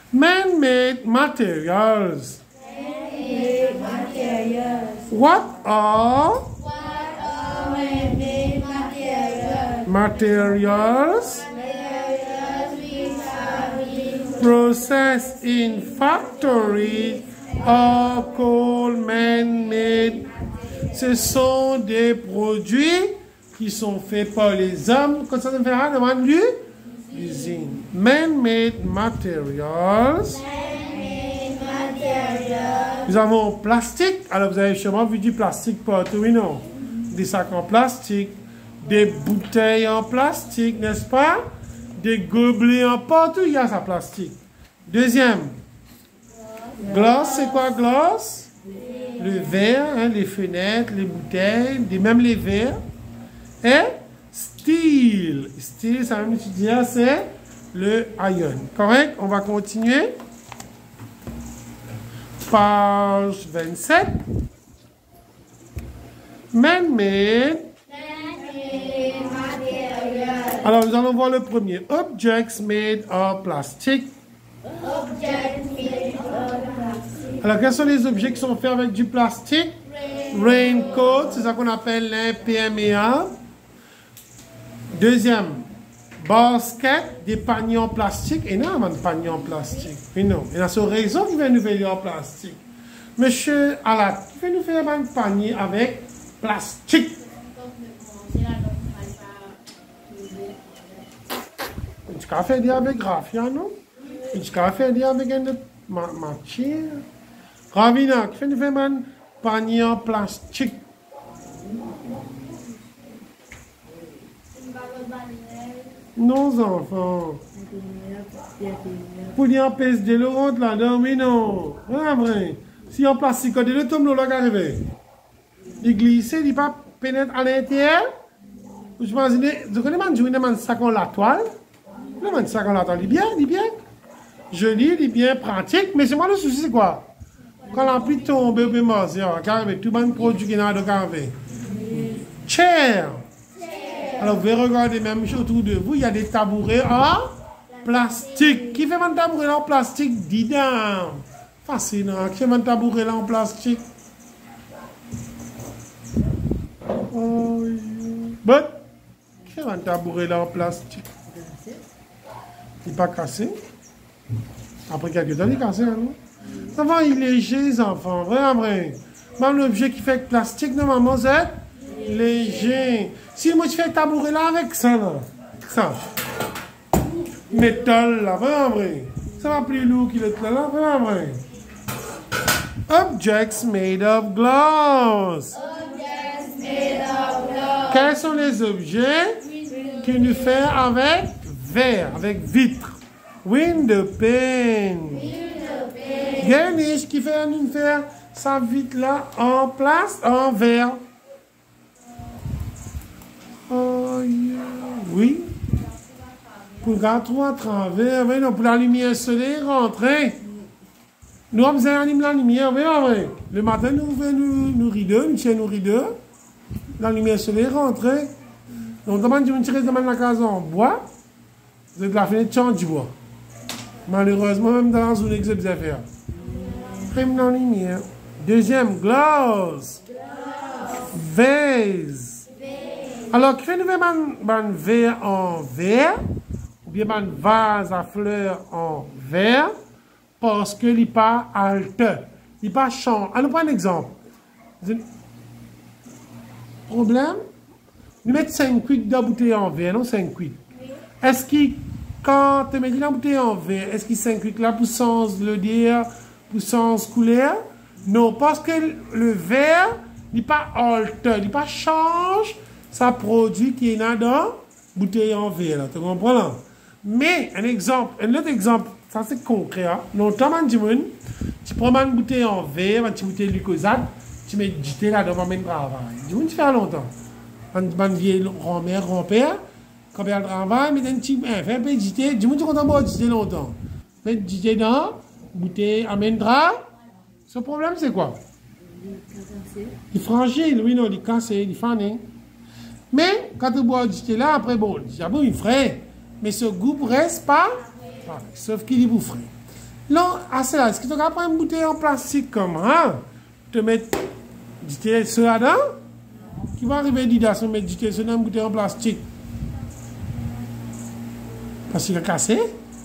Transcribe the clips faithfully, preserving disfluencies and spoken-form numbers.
Man-made materials. Man-made materials. What are What are man-made materials? materials Materials which are being processed in factories are called man-made. Ce sont des produits qui sont faits par les hommes. Quand ça se fait à demande du usine. Man-made materials. man-made materials. Nous avons plastique. Alors vous avez sûrement vu du plastique partout, oui non? Des sacs en plastique, des bouteilles en plastique, n'est-ce pas? Des gobelets en partout, il y a ça plastique. Deuxième. Glace, c'est quoi glace? Le verre, hein, les fenêtres, les bouteilles, des- même les verres. Et steel. Steel, ça veut dire c'est le iron. Correct? On va continuer. Page vingt-sept. Man-made. Man-made materials. Alors, nous allons voir le premier. Objects made of plastic. Objects made of plastic. Alors, quels sont les objets qui sont faits avec du plastique? Raincoat, c'est ça qu'on appelle l'imperméable. Deuxième, basket, des paniers en plastique. Énormément de paniers en plastique. Mais non, il y a ce réseau qui va nous faire en plastique. Monsieur Alat, qui va nous faire un panier avec plastique? Tu peux faire des avec graphia, non? Tu peux faire des avec une autre ma- matière. Ravina, qui fait nous faire un panier en plastique? Non, enfants. Pour dire pèse de l'eau rentre là-dedans, mais non. Vrai, vrai. Si en plastique, quand il tombe, l'eau là arrive. Il glisse, il pas pénètre à l'intérieur. Je m'imagine, vous connaissez, je demande sac en la toile. Je demande sac en la toile, il est bien, il est bien. Joli, il est bien pratique, mais c'est moi le souci, c'est quoi? Quand la pluie tombe, on peut manger, avec tout le produit qui est dans le carré. Chair. Alors, vous pouvez regarder même autour de vous, il y a des tabourets en plastique. Qui fait un tabouret là en plastique? Dis donc. Fascinant. Qui fait un tabouret là en plastique? Oh, yeah. But, qui fait un tabouret là en plastique? Il n'est pas cassé. Après quelques temps, il est cassé, non? Ça va, il est léger, les enfants. Vraiment, vrai. Même l'objet qui fait plastique, normalement, c'est léger. Si moi, je fais un tabouret là avec ça, là. Ça. Métal, là. Vraiment, vrai. Ça va plus lourd qu'il est là, là. Vraiment, vrai. Objects made of glass. Objects made of glass. Quels sont les objets qui nous fait avec verre, avec vitre? Window pane. Garnish qui fait nous faire sa vitre là en place, en verre. Oh yeah. Oui. Pour le trou à travers, oui, non, pour la lumière solaire rentrer. Nous avons allumé la lumière, oui, oui. Le matin, nous ouvrons nos, nos rideaux, nous tirons nos rideaux. La lumière solaire rentrer. Donc, comment tu me tires de la case en bois? Vous êtes la fenêtre change du bois. Malheureusement, même dans la zone que vous avez faire. Même dans la lumière. Deuxième, glace. Vase. Alors, qui fait nous faire un verre en verre, ou bien un vase à fleurs en verre, parce que il n'est pas halte, il n'est pas champ. Allons prendre un exemple. Problème? Nous mettons cinq cuits dans la bouteille en verre, non cinq cuits. Est-ce qu'il, quand tu mets la bouteille en verre, est-ce qu'il cinq cuits là pour sens le dire, pour sens couleur? Non, parce que le verre n'est pas halte, il n'est pas change. Ça produit qui est dans la bouteille en verre, tu comprends là? Mais, un exemple, un autre exemple, ça c'est concret, hein? Longtemps, tu prends une bouteille en verre, une petite bouteille de glucosate, tu mets du thé là-dedans, tu mets travail. Du coup, tu fais longtemps. Une vieille grand-mère, grand-père, quand elle travaille, mais un petit, hein, fais un peu de thé, du coup, tu comptes boire du thé longtemps. Fais du thé dans, bouteille, amènera. Ce problème, c'est quoi? Il est fragile, oui, non, il est cassé, il est fané. Mais quand tu bois du thé là, après, bon, bon il est frais. Mais ce goût reste pas, sauf qu'il est frais. Non, ah, c'est là. Est-ce que tu as pas une bouteille en plastique comme hein? Tu mets du thé sur là-dedans? Qui va arriver d'idée à mettre du thé sur une bouteille en plastique? Parce qu'il a cassé?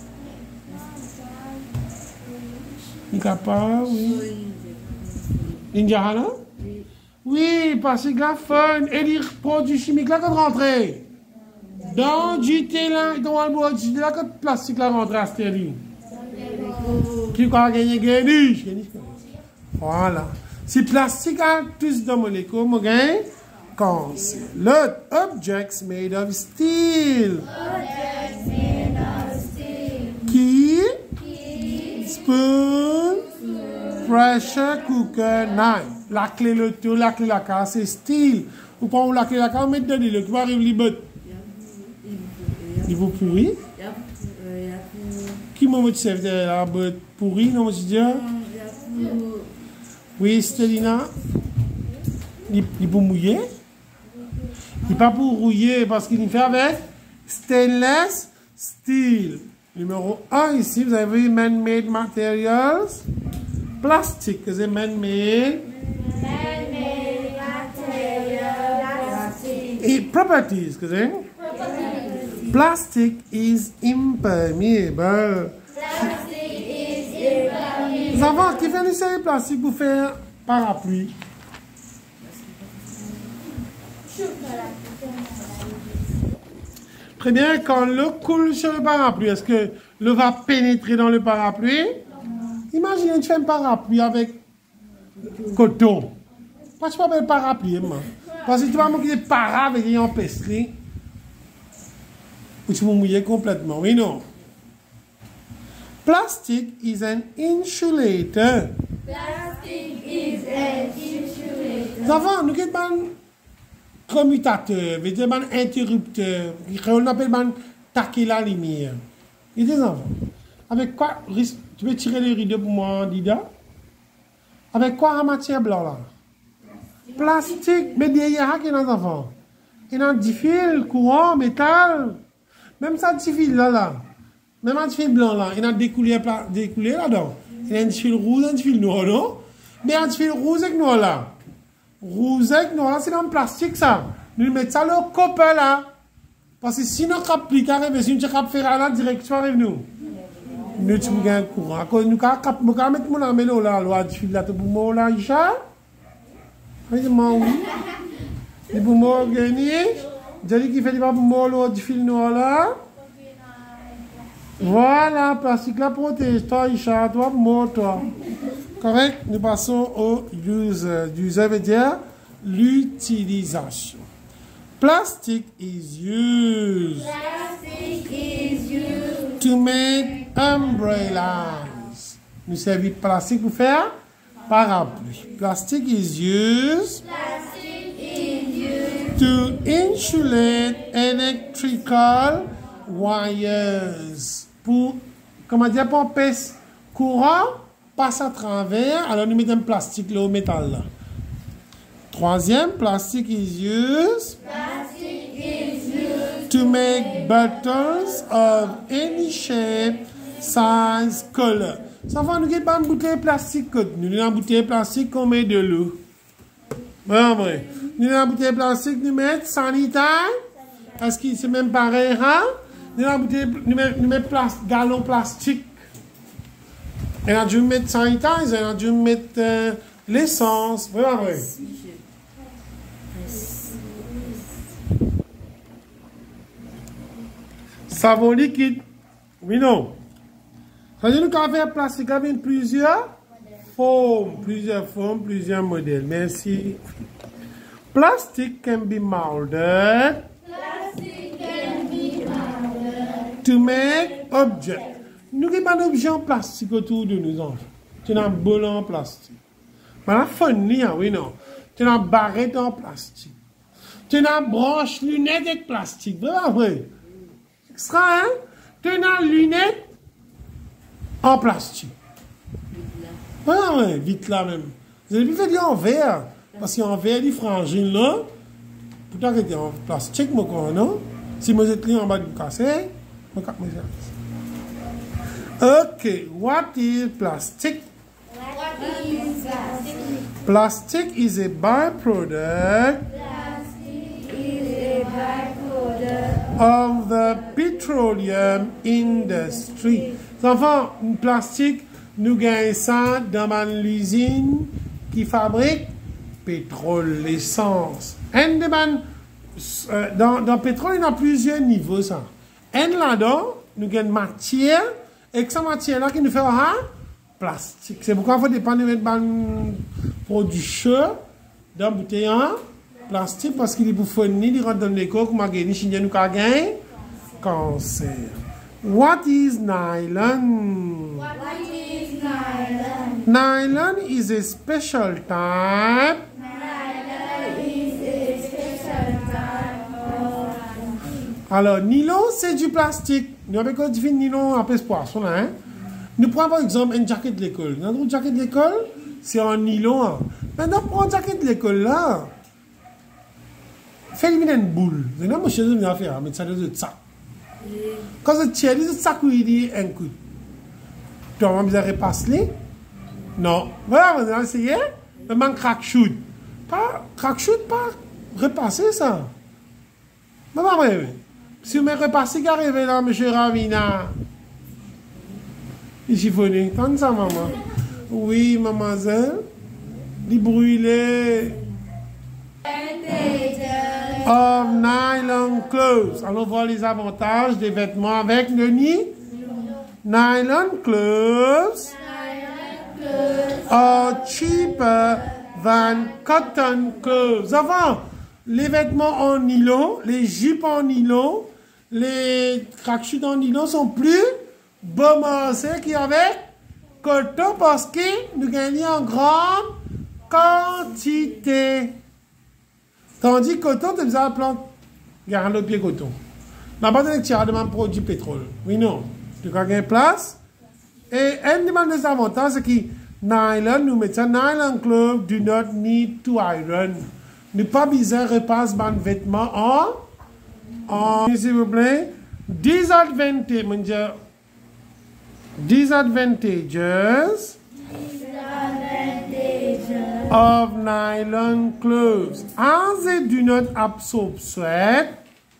Il est capable, oui. Ninja, non? Oui, parce qu'il a fun. Et les produits chimiques là, quand rentrer. Dans du thé là, dans le bois du thé là, quand le plastique là rentre à stérile. Qui va gagner gagner? Voilà. Si plastique a tous de molécules, on gagne cancer. L'autre, objects made of steel. Objects made of steel. Qui? Key. Spoon. Pressure cooker, knife. La clé, le tout, la clé, la carte, c'est steel. Vous prenez la clé, la carte, mettez dedans, le qui va arriver, les bottes. Il vous pourrit? Qui m'a dit que la botte pourrie, non, je dis? Oui, Stelina. Il est pour mouiller. Il n'est pas pour rouiller parce qu'il fait avec stainless steel. Numéro un ici, vous avez man-made materials. Plastique, c'est man-made. Man-made material. Plastic. Et properties, que c'est? Plastic is impermeable. Plastic is impermeable. Nous avons qui fait une série de plastique pour faire parapluie. Très bien, quand l'eau coule sur le parapluie, est-ce que l'eau va pénétrer dans le parapluie? Imaginez, tu fais un parapluie avec coton. Pourquoi tu peux faire un parapluie, moi? Parce que tu vas manquer des paras avec des empestris. Ou tu vas mouiller complètement, oui, non? Plastic is an insulator. Plastic is an insulator. Nous avons, nous avons un commutateur, veut dire un interrupteur, on appelle un taquer la lumière. Et des enfants. Avec quoi, tu peux tirer les rideaux pour moi, Dida? Avec quoi en matière blanche là? Plastique, mais derrière, il y a des enfants. Il y a des fils, courant, métal. Même ça, des fils là, là. Même un fil blanc là, il y a des couleurs là-dedans. Il y a un fil rouge, un fil noir, non? Mais un fil rouge et noir là. Rouge et noir là, c'est dans le plastique ça. Nous mettons ça dans le copain là. Parce que si nous avons plus carré, si nous avons fait la direction avec nous. Nous avons un courant. Nous avons mettre mon amé là, là, du fil là, pour moi là, Isha. Vraiment, oui. Et pour moi, gagner. J'ai dit qu'il fait des pas pour moi là, du fil noir là. Voilà, plastique là protège toi, Isha, toi, moi, toi. Correct? Nous passons au use. User veut dire l'utilisation. Plastic is used. Plastic is used To make umbrellas. Nous servons plastique pour faire parapluie. Plastic is used. Plastic is used To insulate electrical wires. Pour, comment dire, pour empêcher courant passe à travers. Alors nous mettons un plastique là au métal là. Troisième, plastic is used. Plastic is used To make buttons of any shape, size, color. Ça va nous get une bouteille plastique. Nous avons une bouteille plastique qu'on met de l'eau. Bon, vrai. Nous avons une bouteille plastique, nous mettons sanitaire. Est-ce que c'est même pareil, hein? Nous avons une bouteille, nous mettons, nous mettons plas, gallon plastique. Et on a dû mettre sanitaire, on a dû mettre euh, l'essence. Vraiment, vrai. Savon liquide. Oui, non. Ça veut dire qu'on fait plastique avec plusieurs formes, plusieurs formes, plusieurs modèles. Merci. Plastic can be molded. Plastic can be molded To make objects. Nous avons pas d'objets en plastique autour de nous, enfants. Tu as un bol en plastique. Mais la fournie, oui, non. Tu as une barrette en plastique. Tu as une branche lunette avec plastique. Vraiment, vrai. Extra, hein? Tu as une lunette en plastique. Vraiment, vrai. Vite là même. Vous avez vu faire en verre. Parce qu'en verre, les frangines là. Pourtant, c'était en plastique, moi, non? Si vous êtes en bas du cassé, je vais me Okay, what is plastic? What is plastic? Plastic is a byproduct Plastic is a byproduct of the petroleum industry. Enfants, plastique, nous gagnons ça dans l'usine qui fabrique pétrole, l'essence. Dans, dans le pétrole, il y a plusieurs niveaux. Ça. Et là-dedans, nous gagnons matière, et cette matière-là qui nous fait un plastique. C'est pourquoi il faut dépendre de produits chauds dans la bouteille en plastique, parce qu'il est pour fournir, il rentre dans l'éco, comme il y a nous gagner cancer. What is nylon? What is nylon? Nylon is a special type Nylon is a special type of Alors, nylon, c'est du plastique. Nous avons quand dit nylon après ce poisson là. Hein? Nous prenons par exemple une jaquette de l'école. Notre jaquette de l'école, c'est en nylon. Hein? Maintenant, prends une jaquette de l'école là. Fais éliminer une boule. C'est là, monsieur, je vais faire, mettre ça dans le sac. Quand je tire, le sac, il dit un coup. Tu vas me repasser? Non. Voilà, on a essayé. Le manque crack shoot. Pas crack shoot, pas repasser ça. Mais pas vrai. Si vous me repassez qui arrive là, monsieur Ravina. Il chiffonne. T'entends ça, maman? Oui, mademoiselle. Il brûlait. Of nylon clothes. Allons voir les avantages des vêtements avec le nid. Nylon clothes are cheaper than cotton clothes. Avant, les vêtements en nylon, les jupes en nylon, les crack-chutes en nylon sont plus bon marché qu'avec coton parce que nous gagnons en grande quantité. Tandis que coton, tu as plante, garde le pied coton. La base de tir demande produit pétrole. Oui, non. Tu as gagné place. Et un des avantages, c'est que nylon, nous mettons nylon clothes do not need to iron. Ne pas besoin de repasser ban vêtements en, en, s'il vous plaît. Disadvantage, mon Dieu. Disadvantages of nylon clothes. As they do not absorb sweat,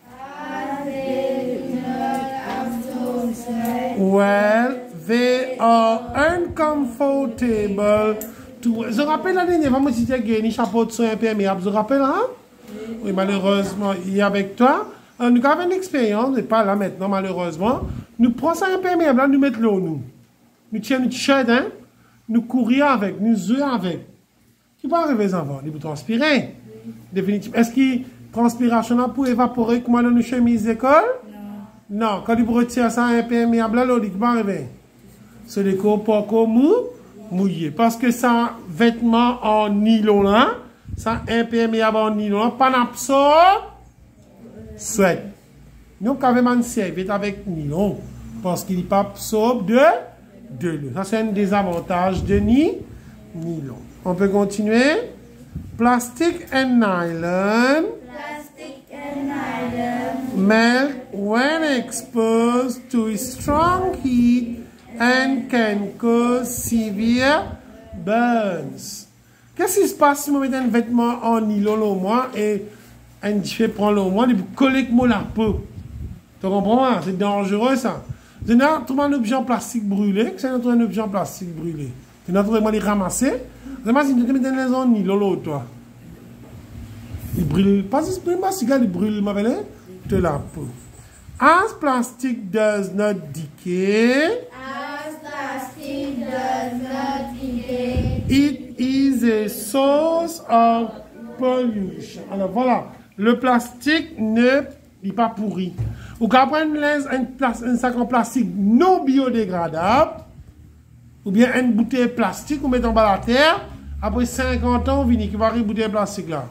well, they are uncomfortable to. Je rappelle la dernière fois, moi, si tu as gagné chapeau de soin imperméable, je rappelle, hein? Oui, malheureusement, il est avec toi. Alors, nous avons une expérience, mais pas là maintenant, malheureusement. Nous prenons ça imperméable, là, nous mettons l'eau, nous. Nous tirons notre chaîne, hein? Nous courions avec, nous jouons avec. Qui va arriver les enfants? Ils vont transpirer. Définitivement. Est-ce que transpiration là pour évaporer comme dans nos chemises d'école? Non. Non. Quand ils retirent ça imperméable, là, l'eau, qui va arriver? C'est des corps pas mou, mouillés. Parce que ça, vêtement en nylon là, ça imperméable en nylon, pas d'absorbe, sweat. Nous, quand même, on servait avec nylon. Parce qu'il n'est pas absorbe de, de l'eau. Ça, c'est un des avantages de ni, nylon. On peut continuer. Plastic and nylon. Plastic and nylon Melt when exposed to strong heat and can cause severe burns. Qu'est-ce qui se passe si on met un vêtement en nylon au moins et un fait prendre au moins et vous collez la peau? Tu comprends? C'est dangereux ça. C'est notre objet en plastique brûlé, c'est notre objet en plastique brûlé. C'est notre vraiment les ramasser. C'est pas si tu mets dans les zones nylon toi. Il brûle, pas si brûle, si il brûle ma belle, de la peau. As plastic does not decay, as plastic does not decay, it is a source of pollution. Alors voilà, le plastique ne n'est pas pourri. Ou quand on prend un, un sac en plastique non biodégradable, ou bien une bouteille plastique, on met en bas la terre, après cinquante ans, on vient qui va arriver bouteille plastique là.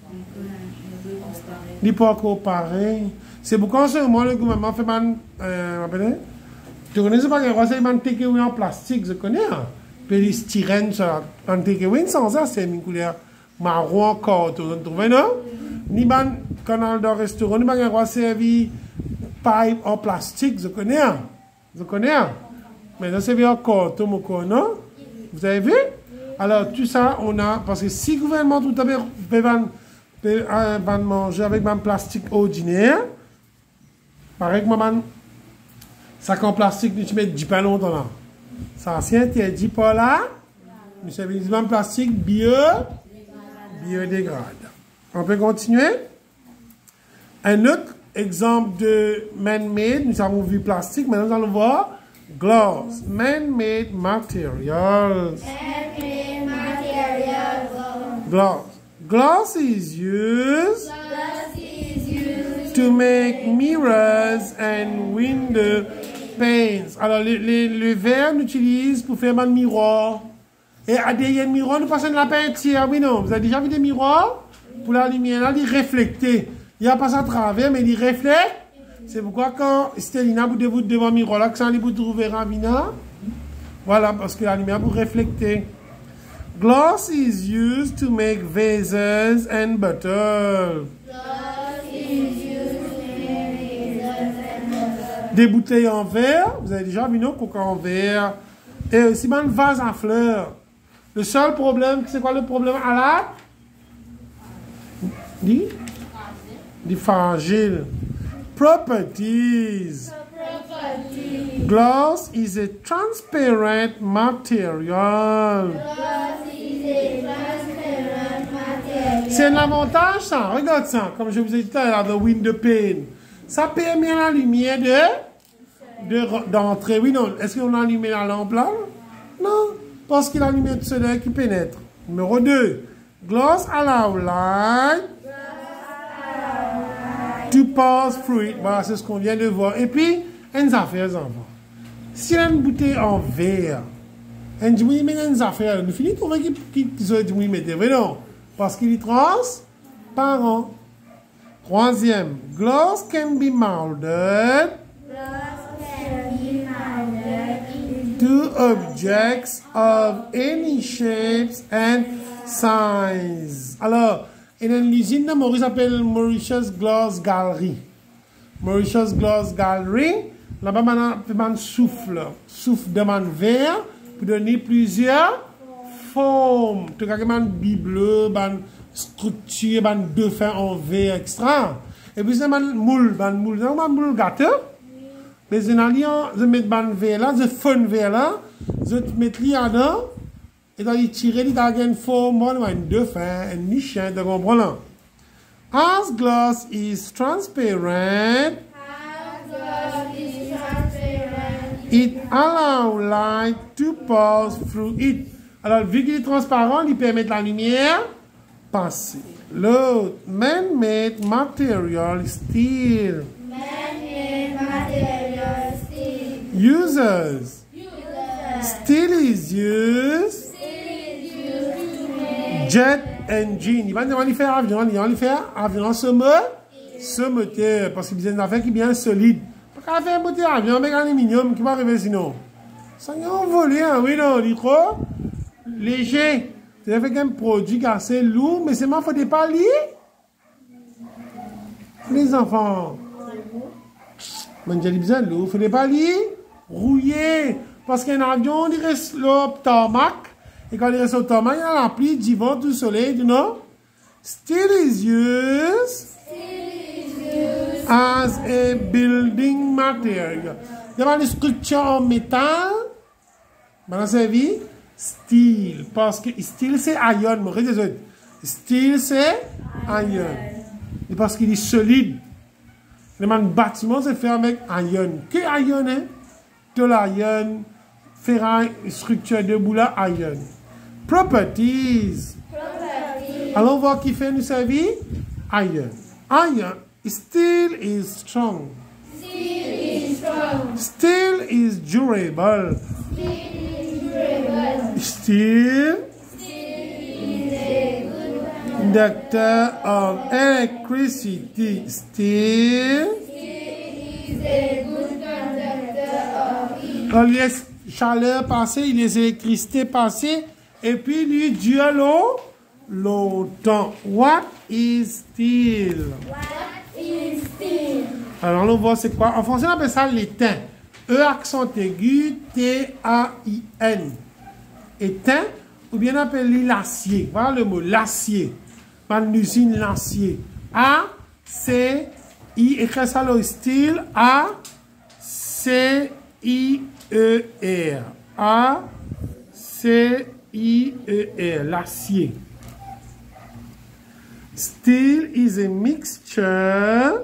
Il n'est pas encore pareil. C'est pourquoi en ce moment, le gouvernement fait man, euh, tu connais pas que c'est un takeaway en plastique, je connais. Hein? Puis les styrènes, un takeaway sans ça, c'est une couleur marron encore, tu trouves, non? Ni ban canal de restaurant, ni ban servi pipe en plastique, je connais. Hein? Je connais. Hein? Maintenant, c'est bien encore, Tomoko, non? Vous avez vu? Alors, tout ça, on a... Parce que si le gouvernement tout à l'heure va manger avec un plastique ordinaire, pareil que maman, sac en plastique, tu mets dix pas longtemps là. Ça, c'est interdit par là. Nous savons un plastique bio, biodégrade. On peut continuer? Un autre exemple de man-made, nous avons vu plastique, maintenant nous allons voir gloss, man-made materials. Man-made materials. Gloss. Gloss is used Glass is used to make mirrors and window panes. Alors, le, le, le verre, nous utilise pour faire un miroir. Et à derrière le miroir, nous passons de la peinture. Oui, non. Vous avez déjà vu des miroirs? Pour la lumière, là, il reflécte. Il n'y a pas ça à travers, mais il reflète. C'est pourquoi quand Stelina, vous devez devant le miroir, là, que ça, vous trouvez Ravina. Voilà, parce que la lumière vous refléter. Gloss is used to make vases and bottles. Glass is used to make vases and bottles. Des bouteilles en verre. Vous avez déjà vu nos coca en verre. Et aussi, un vase à fleurs. Le seul problème, c'est quoi le problème à la? Dis? Dis fragile. Properties. Property. Gloss is a transparent material. Glass is a transparent material. C'est un avantage, ça. Regarde ça. Comme je vous ai dit tout à l'heure, the window pane. Ça permet la lumière de, de, d'entrer. Oui, non. Est-ce qu'on a allumé la lampe là? Non. Parce qu'il a la lumière de soleil qui pénètre. Numéro deux. Gloss allow light to pass through it. Voilà, c'est ce qu'on vient de voir. Et puis, une affaire, les enfants. Si on a une bouteille en verre, on dit, oui, mais une affaire, nous finissons de trouver qu'ils ont dit, oui, mais c'est vrai, non. Parce qu'il est transparent. Troisième, gloss can be molded Glass can be molded to objects of any shapes and size. Alors, il y a une usine de Maurice qui s'appelle Mauritius Glass Gallery. Mauritius Glass Gallery, là-bas, on a un souffle, souffle de man verre pour donner plusieurs formes. Tu as un bibleux, une structure, un dauphin en verre extra. Et puis, c'est un moule, un moule, un moule gâteau. Mais je mets un verre là, je fais un verre là, je mets là-dedans. Et donc, il tire, il a une forme, un dauphin, un nichin, de comprendre. As glass is transparent, As glass is transparent, it allows light to pass through it. Alors, vu qu'il est transparent, il permet la lumière passer. L'autre, man-made material steel. man-made material steel. Users. Users. Steel is used. Steel is used to make Jet engine. Il va nous faire avion, il va nous faire avion ce moteur, ce moteur, parce qu'il y a des affaires qui sont bien solides. Pas qu'à faire un moteur avion avec aluminium qui va arriver sinon. Ça y est envolé, hein, oui, non, il est trop léger. C'est avec un produit qui est assez lourd, mais c'est moi, il ne faut pas lire. Les enfants. Mais j'ai besoin de l'eau, il ne faut pas lire. Rouiller. Parce qu'un avion, il reste le tarmac. Et quand il reste au tarmac, il y a la pluie, du vent, du soleil, du nord. Steel is used as a building material. Il y a une structure en métal. Maintenant, c'est vie. Steel. Parce que steel, c'est iron. Mon désolé. Steel, c'est iron. Et parce qu'il est solide. Le bâtiment, c'est fait avec iron. Que iron, hein? De l'iron. Ferraille, structure de boula, iron. Properties. property. Allons voir qui fait nous servir. Iron. Iron. Steel is strong. Steel is strong. Steel is durable. Steel is durable. Steel, Steel is a good conductor of electricity. Steel, Steel is a good conductor of heat. on laisse chaleur passer, il laisse électricité passer, et puis lui dure long, longtemps. What is steel? What is steel? Alors on va voir c'est quoi. En français on appelle ça l'étain. E accent aigu, T A I N. Éteint, ou bien appelé l'acier. Voilà le mot, l'acier. Une usine l'acier. A, C, I, écrit ça le style, A, C, I, E, R. A, C, I, E, R. L'acier. Steel is a mixture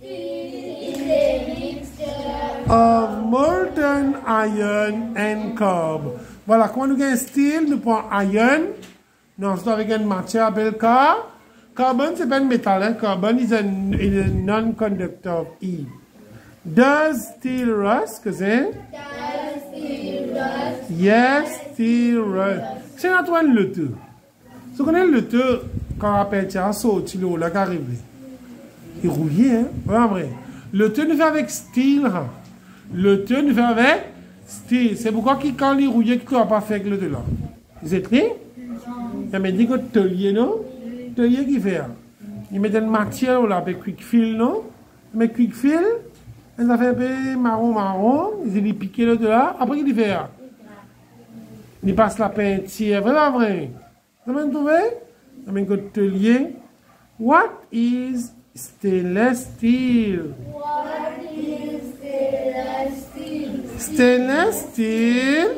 of molten iron and carbon. Voilà, quand nous avons steel, nous prenons iron. Nous avons avec une matière appelée carbone. Carbon, c'est pas un métal. Hein? Carbon is a, is a non-conductor of E. Does steel rust? Qu'est-ce que c'est? Does steel rust? Yes, steel rust. C'est Antoine le tout. Si vous connaissez le tout, quand on appelle ça, sorti le haut, là, qui arrive. Il rouillé, hein? Vraiment vrai. Le tout nous fait avec steel. Le tout nous fait avec steel. C'est pourquoi quand il rouillé, qu'il ne va pas faire avec le tout là. Vous êtes pris? Il m'a dit que tu lié, non? Tu lié qui fait? Il met une matière là, avec quick fill, non? Mais quick fill, il a fait un peu marron, marron. Il a piqué le tout là. Après, il fait? Il passe la peinture. Vraiment vrai. Vous avez trouvé? Vous avez un lié. What is stainless steel? What is stainless steel? Stainless steel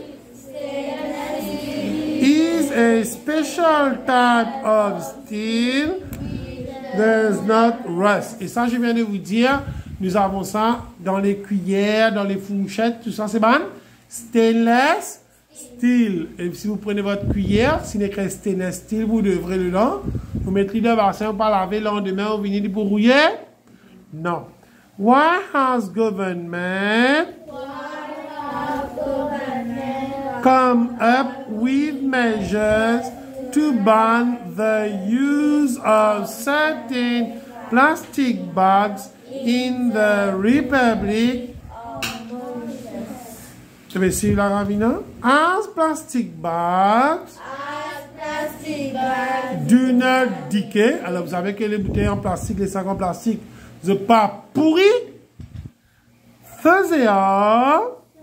is a special type of steel that does not rust. Et ça, je viens de vous dire, nous avons ça dans les cuillères, dans les fourchettes, tout ça, c'est bon? Stainless steel. Et si vous prenez votre cuillère, si écrit stainless steel, vous devrez le long. Vous mettrez le bassin, pas laver le lendemain, vous venez pour rouiller? Non. Why has government come up with measures to ban the use of certain plastic bags in the Republic? Je vais essayer la ravina. As plastic bags As plastic bags do not decay. Alors vous savez que les bouteilles en plastique, les sacs en plastique, ne sont pas pourris. They are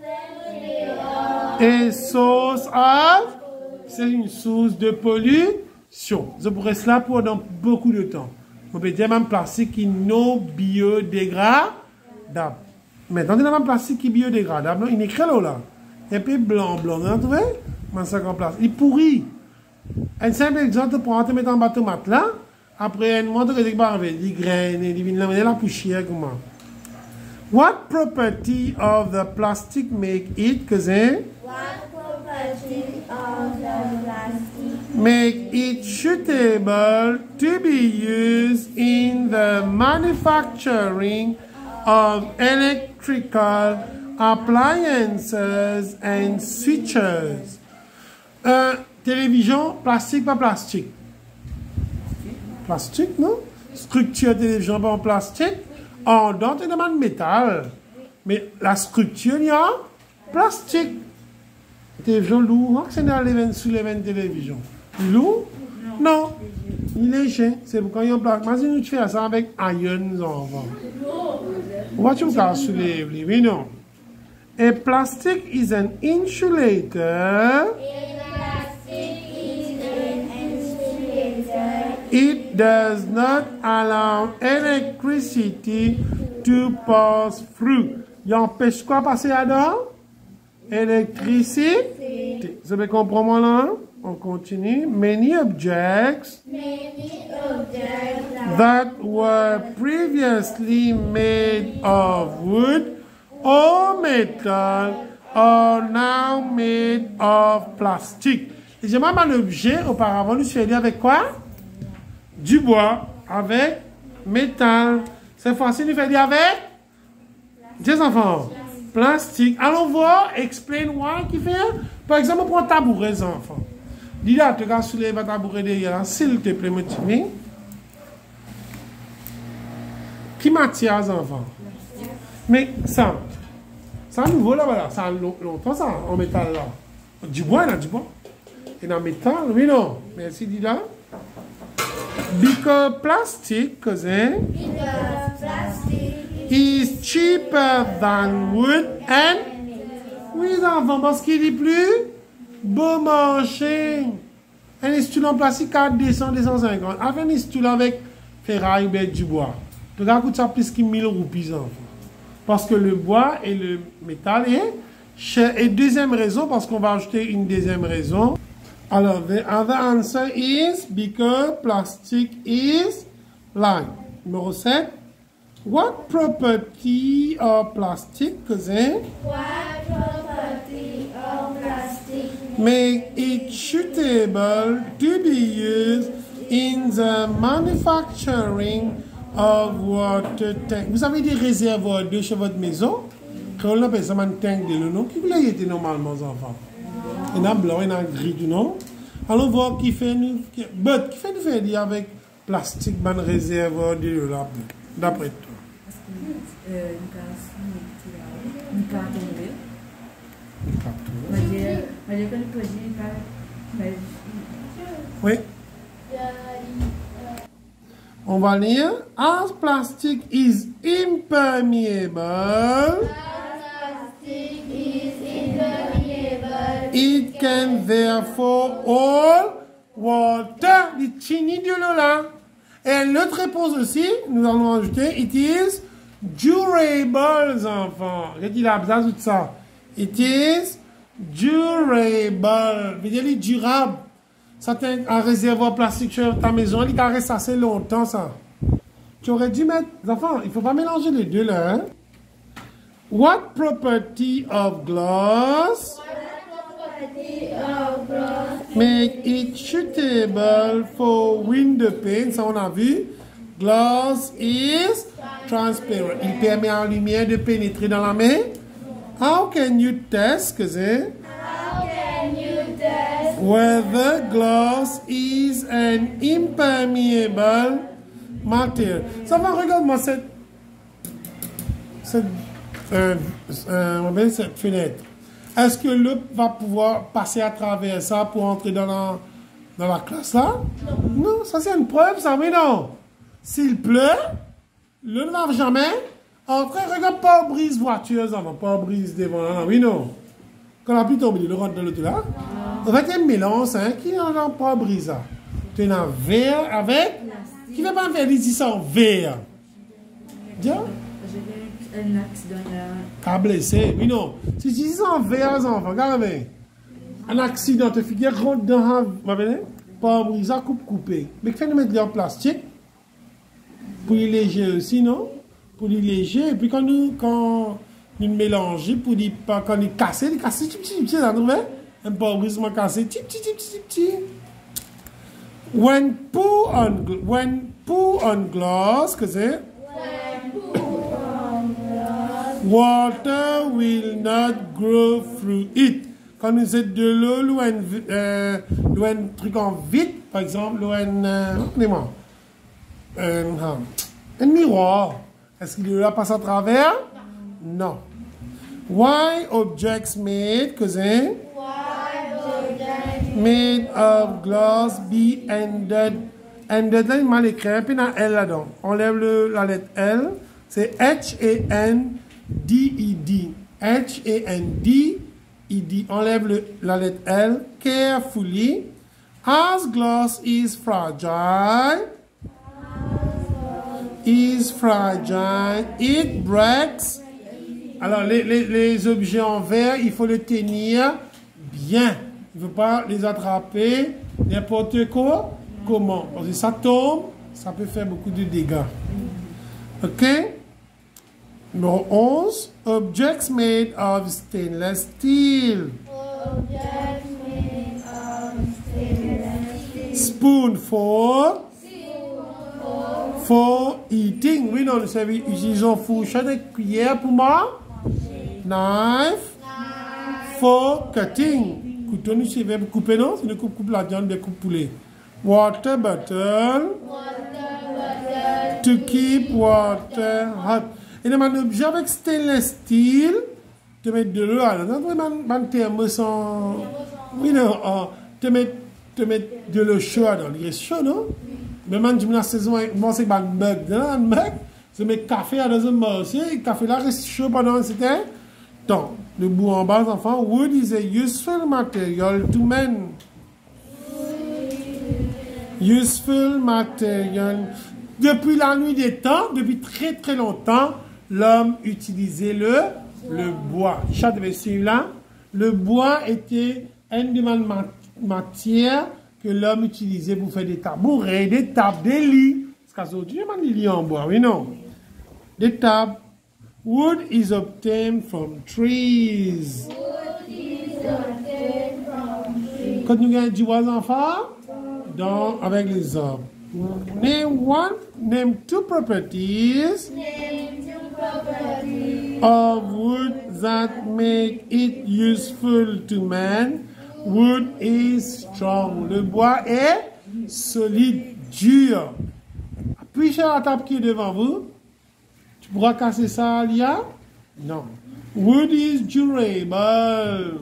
a source of, c'est une source de pollution. Je pourrais cela pendant beaucoup de temps. On peut dire même plastique qui non biodégradable. Maintenant, il y a un plastique qui est biodégradable. Il est écrit là. Un peu blanc, blanc. Vous trouvez? Un sac en plastique. Il pourrit. Un simple exemple, pour te mettre en bas de tomate là. Après, un montre que tu as des graines, des vignes, la poussière. Comment? What property of the plastic make it, cousin? What property of the plastic Make it suitable to be used in the manufacturing of electrical appliances and switches. Euh, télévision, plastique, pas plastique? Plastique, non? Structure télévision, pas en plastique? En dent, il demande métal. Mais la structure, il y a plastique. Télévision lourd, c'est dans les sous les veines télévision. Lourd? Non. Il est léger. C'est pourquoi il y a un plastique. Mais si nous faisons ça avec iron, enfants. What you got sous les oui, non. A plastic is an insulator. It does not allow electricity to pass through. Il empêche quoi passer là-dedans? Électricité. Vous avez compris moi là? On continue. Many objects Many objects that were previously made of wood or metal are now made of plastic. Et j'ai même un objet auparavant, nous faisons avec quoi? Du bois, avec métal. Cette fois-ci, nous faisons avec des enfants. Plastique. Allons voir, explain why qui fait. Par exemple, on prend un tabouret, les enfants. Dis là, tu vas soulever un tabouret derrière, s'il te plaît, mon petit. Qui matière, les enfants? Mais ça, ça nouveau là, voilà, ça a longtemps ça, en métal là. Du bois, là, du bois. Et dans le métal, oui, non. Merci, dis là. Because plastic, cousin, because plastic is cheaper than wood and Oui, enfants, parce qu'il est plus beau marché. Un instrument plastique quatre deux cents, deux cent cinquante. Avec un instrument avec ferraille ou du bois. Tu coûte ça plus que mille roupies, enfants. Parce que le bois et le métal est cher. Et deuxième raison, parce qu'on va ajouter une deuxième raison. Alors, the other answer is because plastic is light. Numéro sept. What property of plastic, cousin? What property of plastic Make it suitable to be used in the manufacturing of water tank. Vous avez des réservoirs d'eau chez votre maison? Quand on appelle ça un tank de l'eau, non? Qui vous l'avez été normalement, enfants? Il y en a blanc, il y en a gris, non? Allons voir qui fait nous. But, qui fait nous faire dire avec plastique, un réservoir de l'eau là, d'après toi? Euh, une carte tombée. On va dire, on va dire que le produit n'est pas. Oui. On va lire. As plastic is impermeable, plastic is impermeable. it can therefore hold water. Les chini de l'eau là. Et l'autre réponse aussi, nous allons ajouter, it is durable, enfants. Qu'est-ce qu'il a besoin de ça? It is durable. Veut dire durable. Ça t'est un réservoir plastique sur ta maison, il reste assez longtemps, ça. Tu aurais dû mettre, enfants, il ne faut pas mélanger les deux là. Hein? What property of glass Property of glass make it suitable for window pane? Ça, on a vu. Glass is transparent. Il permet à la lumière de pénétrer dans la main. How can you test, cousin, How can you test whether glass is an impermeable material? Ça va, regarde-moi cette, cette, euh, euh, on appelle cette fenêtre. Est-ce que l'eau va pouvoir passer à travers ça pour entrer dans la, dans la classe là? Non, ça c'est une preuve, ça, mais non. S'il pleut, l'eau ne va jamais entrer. Regarde, pare-brise voiture, ça va, pare-brise devant là, oui, non. Quand la pluie tombe, il rentre dans l'autre là. En fait, il y a un mélange, hein, qui est dans le pare-brise là. Tu es en verre avec. Qui ne fait pas faire ici ça en verre? Bien? J'ai eu un accident là. T'as blessé, oui, non. Si tu dis ça en verre, les enfants, regardez. Un accident, tu fais rentre dans un pare-brise, ça coupe coupé. Mais qu'il fait nous mettre de en plastique pour les léger aussi, non? Pour les léger. Et puis quand nous, quand nous mélangeons, pour les, quand nous cassons, nous cassons, petit, petit, petit, ça nous fait un pare-brise cassé, petit, petit, petit, petit. When pour on, when pour on glass, que c'est? when put on glass? Water will not grow through it. Quand nous êtes de l'eau, loin, euh, loin truc en vide, par exemple, loin, euh, moi euh, un miroir. Est-ce qu'il la passe à travers? Non. Why objects made, cousin? Why object Made of glass be ended. Ended, là, il m'a écrit, puis dans L là-dedans. On lève le, la lettre L. C'est H A N D E D. H A N D E D. On lève le, la lettre L carefully. As glass is fragile. Is fragile. It breaks. Alors, les, les, les objets en verre, il faut les tenir bien. Il ne faut pas les attraper n'importe quoi. Comment? Parce que ça tombe, ça peut faire beaucoup de dégâts. OK? Numéro onze. Objects made of stainless steel. object made of stainless steel? Spoon for, for eating. Oui, non, nous utilisons fourchette et cuillère pour moi. Knife. For cutting. Couteau, nous servons pour couper, non? C'est une coupe, coupe la viande, des coupes poulet. Water bottle. Water bottle To keep water hot. Et dans un objet avec stainless steel, tu mets de l'eau là. Dans un terme sans. Oui, non. Tu mets, tu mets de l'eau chaude. Il est chaud, non? Mais maintenant, je me la saison, moi, c'est un mug. Dans un mug, je mets café dans un morceau. Le café là reste chaud pendant un certain temps. Le bout en bas, enfants. Wood is a useful material to men. Useful material. Depuis la nuit des temps, depuis très très longtemps, l'homme utilisait le, le bois. Chat devait suivre là. Le bois était une des matières que l'homme utilisait pour faire des tabourets, des tables, des lits. Parce qu'aujourd'hui, il y a des lits en bois, oui non. Des tables. Wood is obtained from trees. Wood is obtained from trees. Quand nous gagnons du bois, enfants, dans, avec les arbres. Name one, name two properties Name two properties of wood that make it useful to man. Wood is strong. Le bois est solide, dur. Appuie la table qui est devant vous. Tu pourras casser ça, Lia? Non. Wood is durable.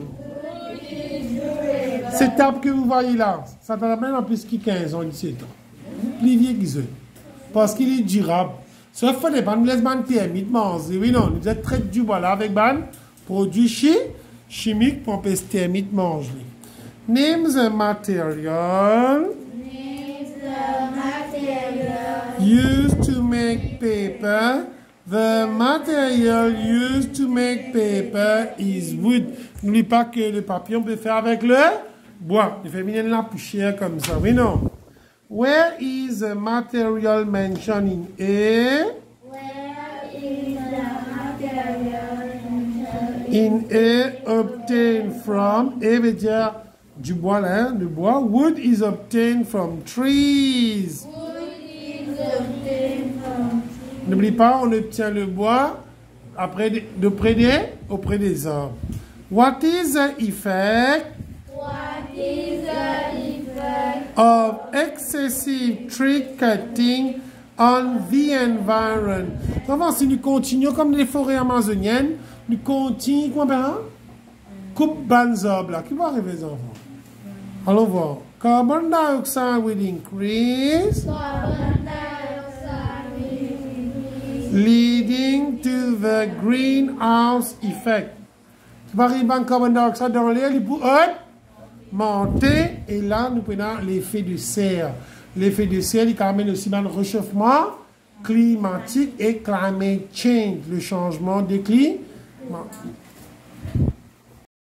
Cette table que vous voyez là, ça t'en rappelle en plus qu'il quinze ans, dix-sept ans. Plus vieux qu'ils ont. Parce qu'il est durable. Sauf que les bandes nous laissent ban thermite manger. Oui, non, nous êtes très du bois là avec ban produits chimiques pour empêcher thermite manger. Names a material Names the material used to make paper. The material used to make paper is wood. N'oublie pas que le papier, on peut faire avec le bois. Il fait venir la poussière comme ça. Oui, non. Where is the material mentioned in A? Where is the material In A, obtained from. A veut dire du bois là, hein, du bois. Wood is obtained from trees. Wood is obtained from N'oublie pas, on obtient le bois après de, de près des, auprès des arbres. What is the effect What is the effect of excessive tree cutting on the environment? Enfin, si nous continuons comme les forêts amazoniennes, nous continuons, comment on appelle ça? Coupe bandes arbres là. Qui va arriver les enfants? Allons voir. Carbon dioxide will increase, carbon dioxide will increase, leading to the greenhouse effect. Tu vas arriver le carbon dioxyde dans l'air, il peut monter, et là, nous prenons l'effet de serre. L'effet de serre, il amène aussi le réchauffement climatique et climate change, le changement de climat.